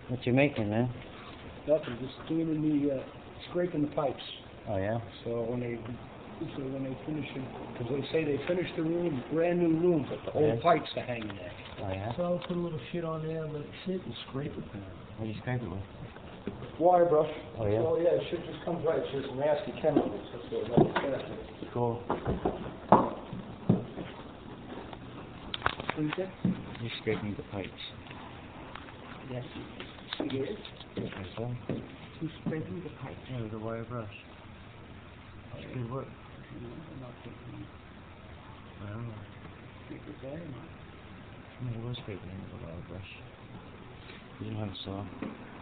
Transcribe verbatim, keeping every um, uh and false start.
What you making, man? Nothing, just cleaning the, uh, scraping the pipes. Oh, yeah? So when they, so when they finish it, because they say they finished the room, brand new room, but the old Yeah. pipes are hanging there. Oh, yeah? So I'll put a little shit on there, let it sit and scrape it. What do you scrape it with? Wire brush. Oh, yeah? So yeah, shit just comes right. It's just nasty chemicals. That's what it makes it. Cool. What is that? You're scraping the pipes. Yes. It is. Okay, so? Who's scraping the pipes? Yeah, with a wire brush. That's good work. I'm not taking it. I don't know. Take it there, man. No, he was scraping it with a wire brush. You don't have a saw.